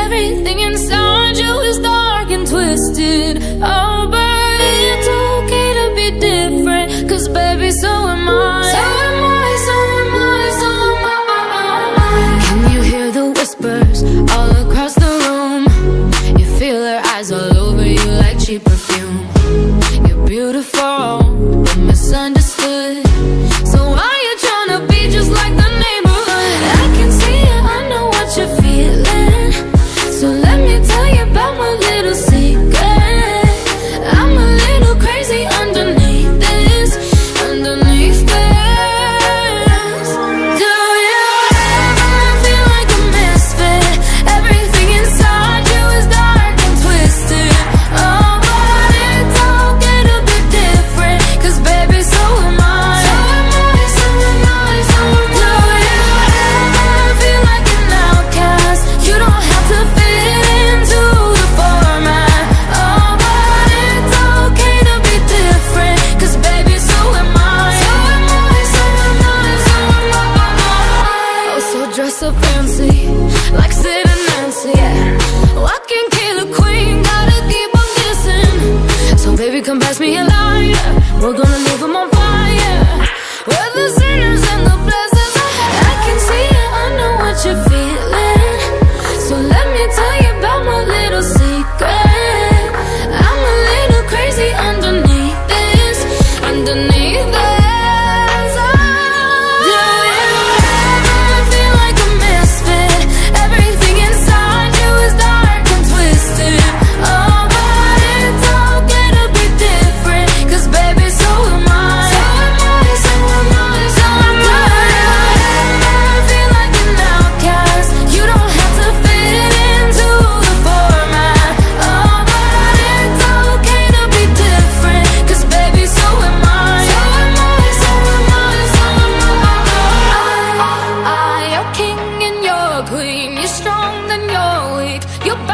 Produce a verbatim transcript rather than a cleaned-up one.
Everything inside you is dark and twisted. Oh, but it's okay to be different, 'cause baby, so am I. So am I, so am I, so am I. Can you hear the whispers all across the room? You feel her eyes all over you like cheap perfume. You're beautiful, but misunderstood. So why you tryna be just like the neighborhood? I can see it, I know what you're feeling. So let me tell you about my little secret. I'm a little crazy underneath this, underneath this. Do you ever feel like a misfit? Everything inside you is dark and twisted. Oh, but it's okay to be different, 'cause baby, so am I. So am I, so am I, so am I. Do you ever feel like an outcast? You don't have to fit into the format. Oh, but it's okay to be different, 'cause baby, so am I. So am I, so am I, so am I. Oh, so dress up fancy, like Sid and Nancy, yeah. Walking killer queen, gotta keep on kissing. So baby, come pass me a lighter, we're gonna leave them on fire. We're the sinners and the blessings. I can see it, I know what you're feeling. So let me tell you about my little secret. I'm a little crazy underneath this, underneath this. Oh, do you ever feel like a misfit? Everything inside you is dark and twisted. Oh, but it's okay to be different, 'cause baby, so am I. So am I, so am I, so am I. Do you ever feel like an outcast? You don't have to fit into the format. Oh, but it's okay to be different, 'cause baby, so am I. So am I, so am I, so am I. I, I, you're king and you're queen. You're strong and you're weak. You're